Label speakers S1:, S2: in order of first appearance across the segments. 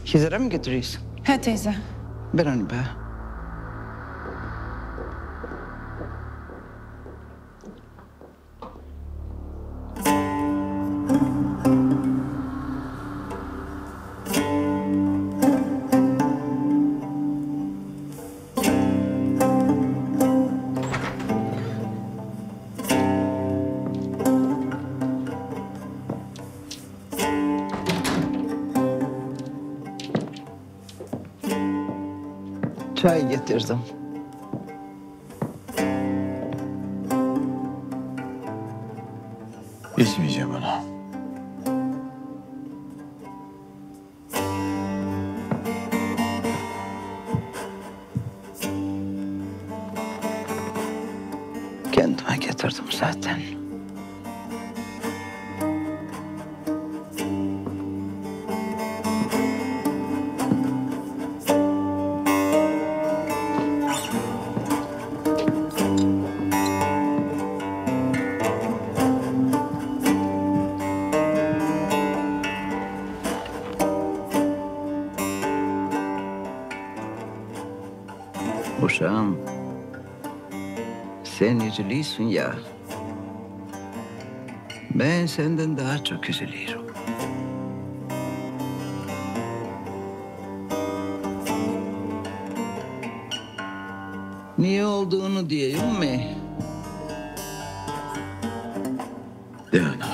S1: Hizara mı götürüyorsun?
S2: He teyze.
S1: Ver onu be. Çay getirdim.
S3: İçmeyeceğim ana.
S1: Kendime getirdim zaten. Uşağım, sen üzülüyorsun ya. Ben senden daha çok üzülüyorum. Niye olduğunu diyeyim mi?
S3: De ana.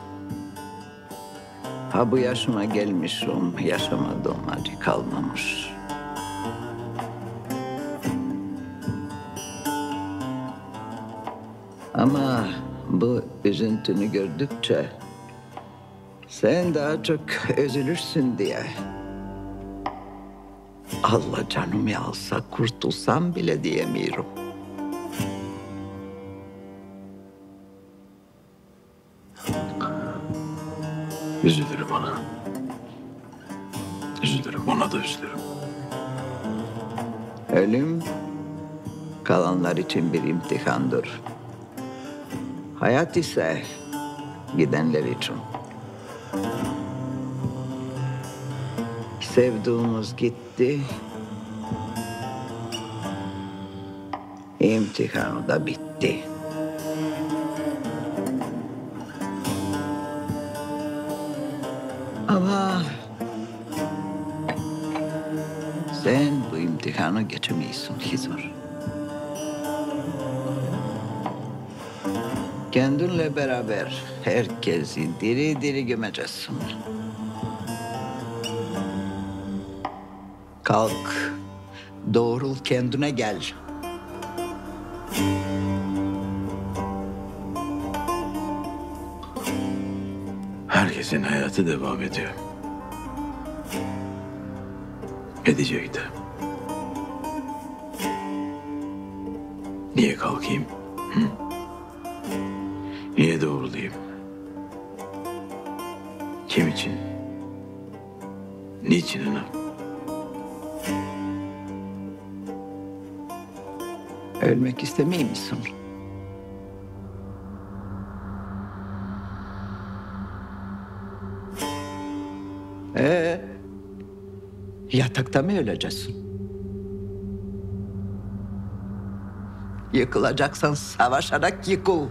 S1: Ha bu yaşıma gelmişim, yaşamadığım acı kalmamış. Ama bu üzüntünü gördükçe sen daha çok üzülürsün diye. Allah canımı alsa kurtulsam bile diyemiyorum.
S3: Üzülürüm ana. Üzülürüm, ona da üzülürüm.
S1: Ölüm kalanlar için bir imtihandır. Hayat ise gidenler için. Sevduğumuz gitti. İmtihanı da bitti. Ama sen bu imtihanı geçemiyorsun Hizar. Kendinle beraber herkesi diri diri gömeceksin. Kalk, doğrul kendine gel.
S3: Herkesin hayatı devam ediyor. Edecek de. Niye kalkayım? Hı? Niye doğrulayayım? Kim için? Niçin ana?
S1: Ölmek istemiyor musun? Yatakta mı öleceksin? Yıkılacaksan savaşarak yıkıl.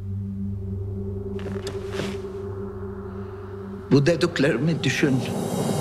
S1: Bu dediklerimi düşün.